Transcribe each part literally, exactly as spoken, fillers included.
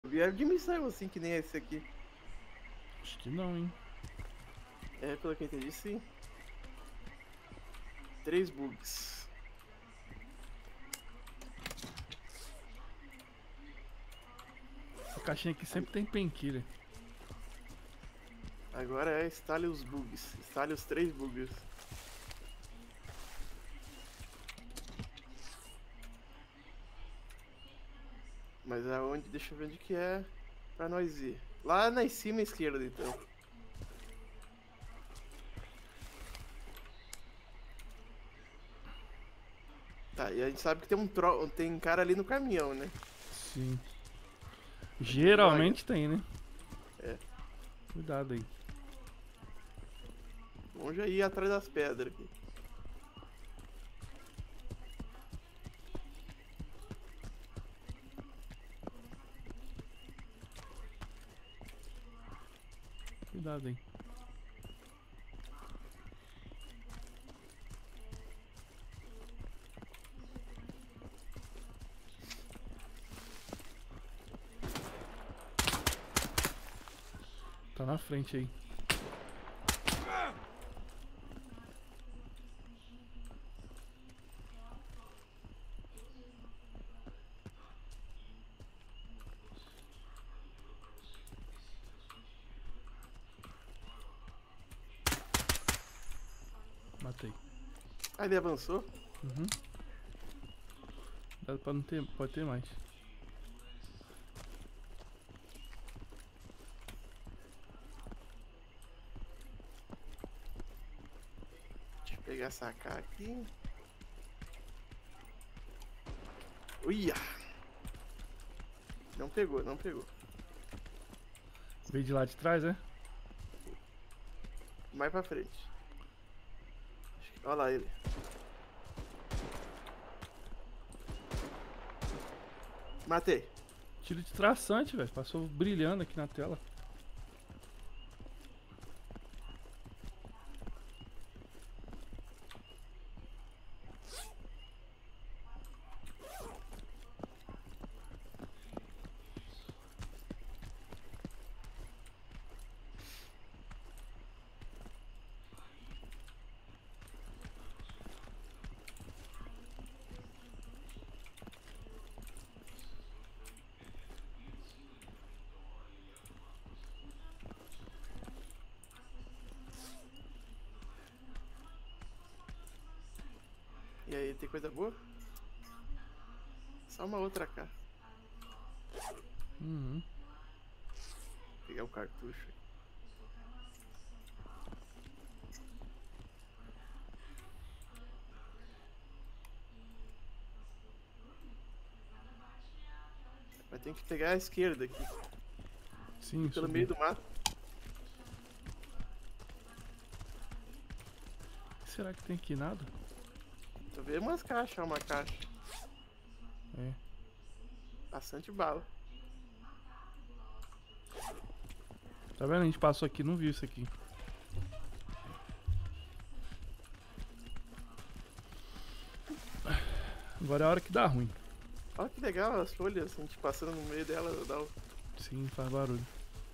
Vi a dimensão assim, que nem esse aqui. Acho que não, hein? É, pelo que eu entendi, sim. Três bugs. Essa caixinha aqui sempre tem painkiller. Agora é instale os bugs. Instale os três bugs. Mas aonde? Deixa eu ver onde que é pra nós ir. Lá na cima à esquerda, então. Tá, e a gente sabe que tem um tro... tem cara ali no caminhão, né? Sim. Tem que ir devagar. Geralmente tem, né? É. Cuidado aí. Vamos já ir atrás das pedras aqui. Cuidado aí. Tá na frente aí. Matei. Ah, ele avançou? Uhum. Dá pra não ter. Pode ter mais. Deixa eu pegar essa K aqui. Uia! Não pegou, não pegou. Veio de lá de trás, é? Mais pra frente. Olha lá ele. Matei. Tiro de traçante, velho. Passou brilhando aqui na tela. E aí, tem coisa boa? Só uma outra K. Uhum. Vou pegar o cartucho. Mas tem que pegar a esquerda aqui. Sim, Pelo subi. meio do mato. O que será que tem aqui? Nada? Tô vendo umas caixas, uma caixa. É. Bastante bala. Tá vendo? A gente passou aqui e não viu isso aqui. Agora é a hora que dá ruim. Olha que legal as folhas, a gente passando no meio dela, dá o... Sim, faz barulho.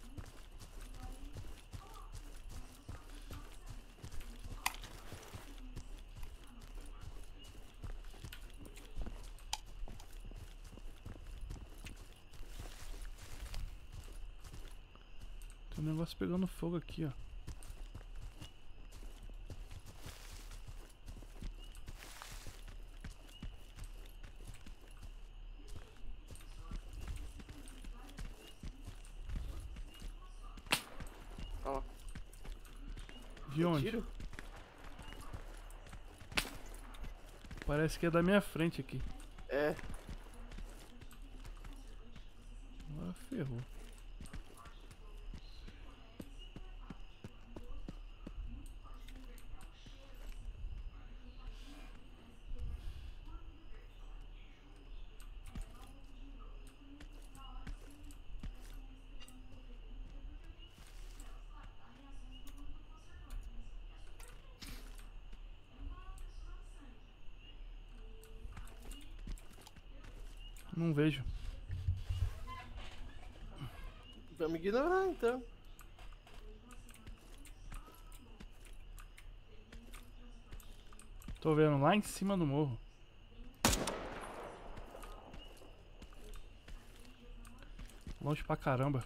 Tem um negócio pegando fogo aqui, ó. Ó, De onde? tiro? Parece que é da minha frente aqui. É, Ah, ferrou. Não vejo. Vamos ignorar então. Tô vendo lá em cima do morro. Longe pra caramba.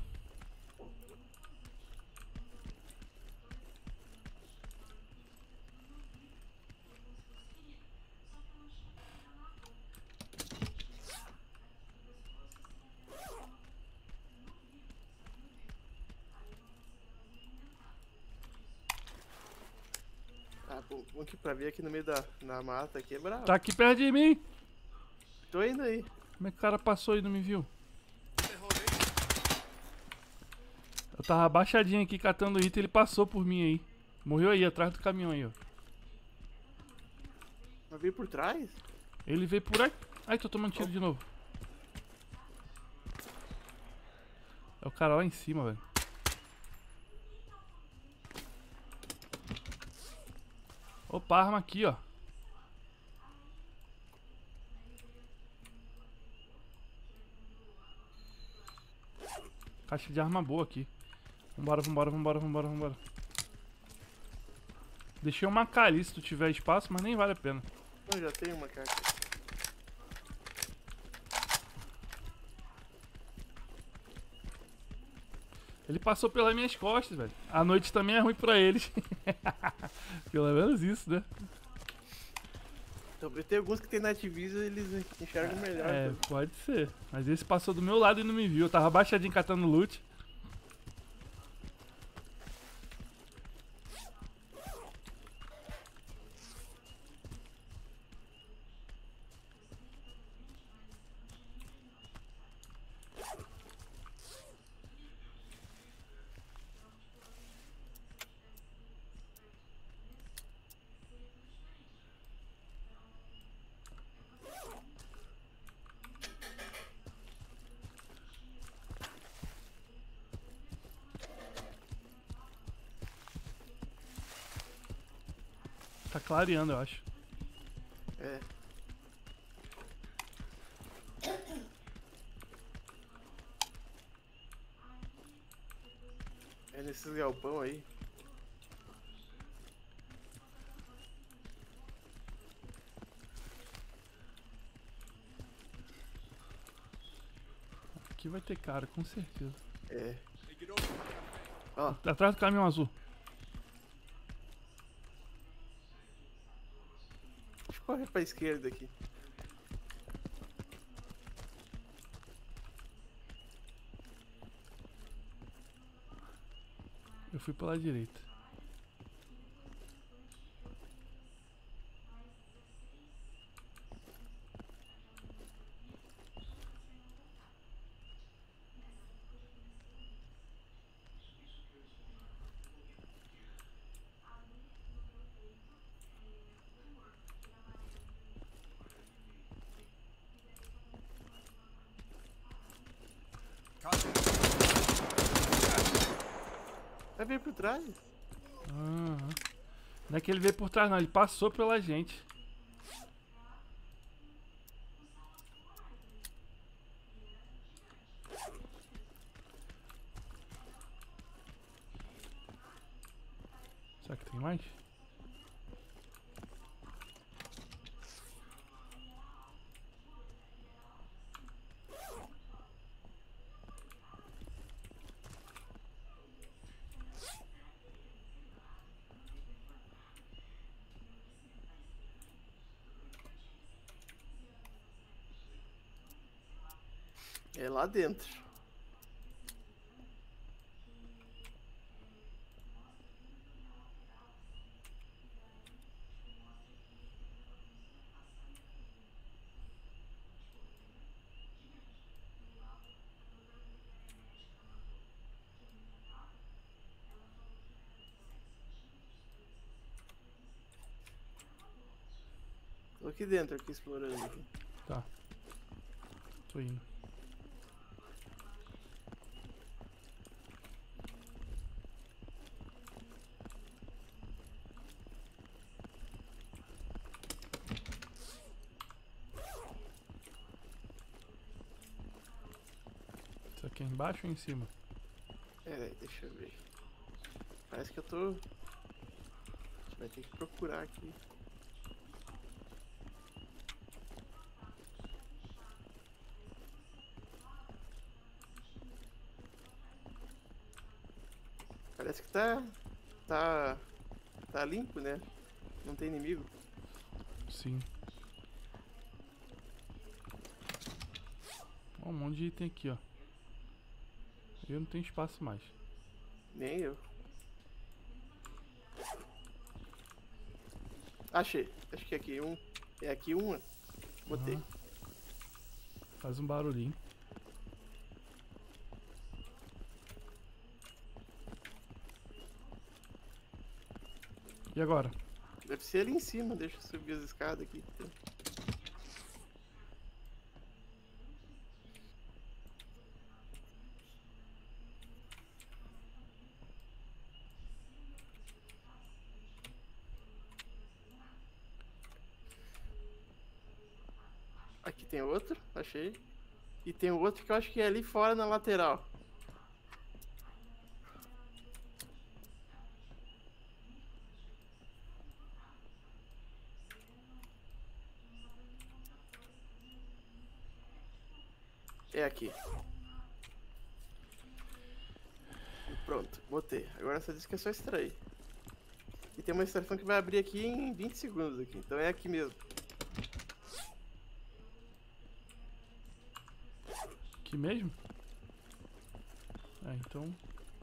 Ah, bom, bom que pra ver aqui no meio da na mata aqui é bravo. Tá aqui perto de mim. Tô indo aí. Como é que o cara passou e não me viu? Eu tava abaixadinho aqui catando item, ele passou por mim aí. Morreu aí, atrás do caminhão aí, ó. Mas veio por trás? Ele veio por aí. Ai, tô tomando tiro de novo. É o cara lá em cima, velho. Opa, arma aqui, ó. Caixa de arma boa aqui. Vambora, vambora, vambora, vambora, vambora. Deixei uma K ali se tu tiver espaço, mas nem vale a pena. Não, já tenho uma caixa. Ele passou pelas minhas costas, velho. A noite também é ruim pra eles. Pelo menos isso, né? Então, tem alguns que tem Night Vision, eles enxergam melhor. É, então. pode ser. Mas esse passou do meu lado e não me viu. Eu tava abaixadinho catando loot. Tá clareando, eu acho. É. É nesses galpão aí. Aqui vai ter cara, com certeza. É. Ó, Atrás do caminhão azul. deixa eu correr pra esquerda aqui. Eu fui pela direita. Vai vir por trás? Aham. Não é que ele veio por trás não, ele passou pela gente. Será que tem mais? É lá dentro. Tô aqui dentro, aqui explorando. Aqui. Tá. Tô indo. Isso aqui é embaixo ou em cima? É, deixa eu ver. Parece que eu tô... Vai ter que procurar aqui. Parece que tá... Tá... Tá limpo, né? Não tem inimigo. Sim. Ó, um monte de item aqui, ó. Eu não tenho espaço mais. Nem eu. Achei. Acho que é aqui um. É aqui uma. Botei. Aham. Faz um barulhinho. E agora? Deve ser ali em cima. Deixa eu subir as escadas aqui. Aqui tem outro. Achei. E tem outro que eu acho que é ali fora na lateral. É aqui. Pronto, botei. Agora só diz que é só extrair. E tem uma extração que vai abrir aqui em vinte segundos aqui. Então é aqui mesmo. Aqui mesmo? É, então...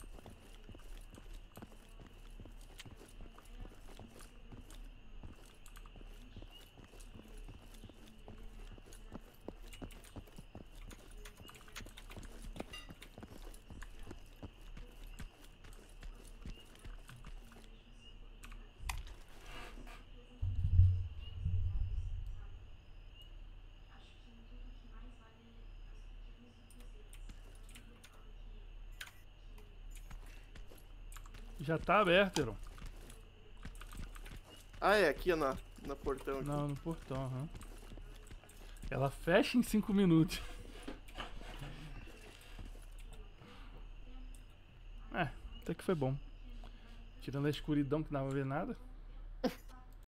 Já tá aberto, Heron. Ah, é aqui na, na portão. Aqui. Não, no portão, aham. Ela fecha em cinco minutos. É, até que foi bom. Tirando a escuridão que não dava pra ver nada.